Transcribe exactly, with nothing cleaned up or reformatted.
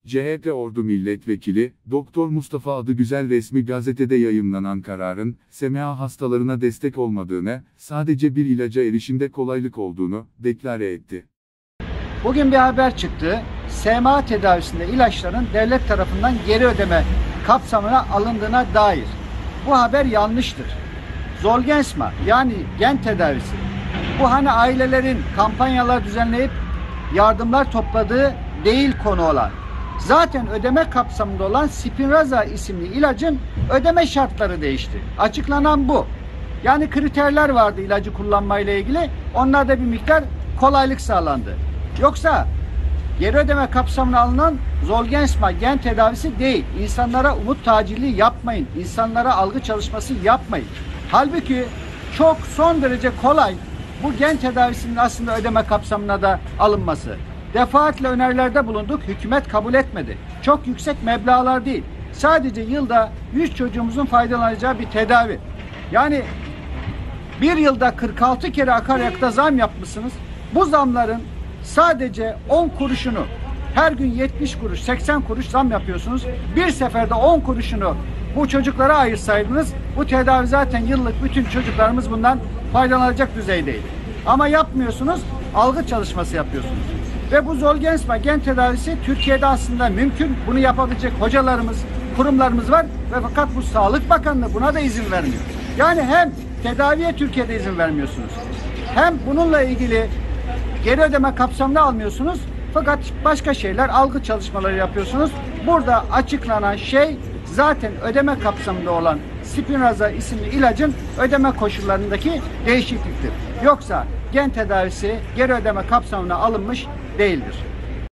C H P Ordu Milletvekili, Doktor Mustafa Adıgüzel resmi gazetede yayımlanan kararın, S M A hastalarına destek olmadığını, sadece bir ilaca erişimde kolaylık olduğunu deklare etti. Bugün bir haber çıktı. S M A tedavisinde ilaçların devlet tarafından geri ödeme kapsamına alındığına dair. Bu haber yanlıştır. Zolgensma yani gen tedavisi. Bu hani ailelerin kampanyalar düzenleyip yardımlar topladığı değil konu olan. Zaten ödeme kapsamında olan Spinraza isimli ilacın ödeme şartları değişti. Açıklanan bu. Yani kriterler vardı ilacı kullanmayla ilgili. Onlarda bir miktar kolaylık sağlandı. Yoksa geri ödeme kapsamına alınan Zolgensma gen tedavisi değil. İnsanlara umut tacili yapmayın. İnsanlara algı çalışması yapmayın. Halbuki çok son derece kolay bu gen tedavisinin aslında ödeme kapsamına da alınması. Defaatle önerilerde bulunduk. Hükümet kabul etmedi. Çok yüksek meblağlar değil. Sadece yılda yüz çocuğumuzun faydalanacağı bir tedavi. Yani bir yılda kırk altı kere akaryakıta zam yapmışsınız. Bu zamların sadece on kuruşunu her gün yetmiş kuruş, seksen kuruş zam yapıyorsunuz. Bir seferde on kuruşunu bu çocuklara ayırsaydınız bu tedavi zaten yıllık bütün çocuklarımız bundan faydalanacak düzeydeydi. Ama yapmıyorsunuz, algı çalışması yapıyorsunuz. Ve bu Zolgensma gen tedavisi Türkiye'de aslında mümkün. Bunu yapabilecek hocalarımız, kurumlarımız var ve fakat bu Sağlık Bakanlığı buna da izin vermiyor. Yani hem tedaviye Türkiye'de izin vermiyorsunuz. Hem bununla ilgili geri ödeme kapsamına almıyorsunuz. Fakat başka şeyler, algı çalışmaları yapıyorsunuz. Burada açıklanan şey zaten ödeme kapsamında olan Spinraza isimli ilacın ödeme koşullarındaki değişikliktir. Yoksa gen tedavisi geri ödeme kapsamına alınmış değildir.